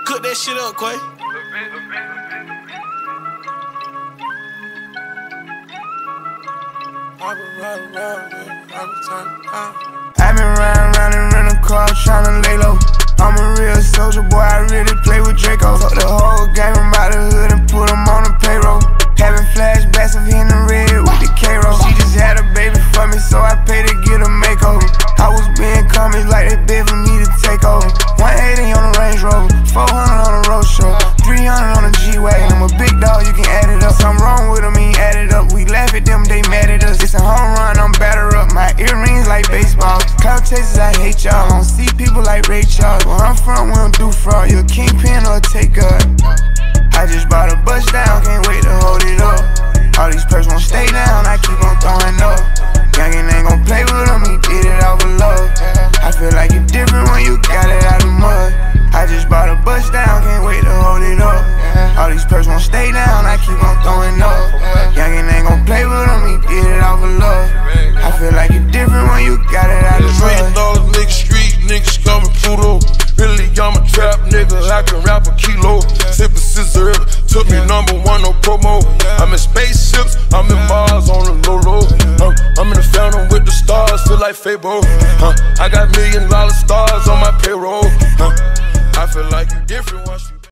Cook that shit up, Quay. I've been riding around in rental car tryna lay low. I'm a real soldier boy, I really play with Draco. Took the whole game about the hood and put them on the payroll. Having flashbacks of hitting the red with the K-roll. She just had a baby for me, so I paid to get a makeover. I was being commies like they bid for me to take over. 180 on the Range Rover, 400 on the road show, 300 on the G-Wagon. I'm a big dog, you can add it up. Something wrong with them, he ain't add it up. We laugh at them, they mad at us. It's a home run, I'm batter up. My earrings like baseball. Cloud chasers, I hate y'all. I don't see people like Ray Charles. Where I'm from, we don't do fraud. You a kingpin or a taker. I just bought a bus down, can't wait to hold it up. All these perks won't stay down, I keep on throwing up. Youngin' ain't gon' play with him, he did it out of love. I feel like it's different when you got it out of mud. I just bought a bus down, can't wait to hold it up. All these perks won't stay down, I keep on throwing up. Youngin' ain't gon' play with him, he did it out of love. I feel like it's different when you got it out of mud. Street niggas coming Pluto. Really, I'm a trap nigga, I can rap a kilo. Sippin' scissor, took me #1, no promo. I'm in spaceships, I'm in Mars on the low. I'm in the fountain with the stars, feel like Fable. I got $1 million stars on my payroll. I feel like you different once you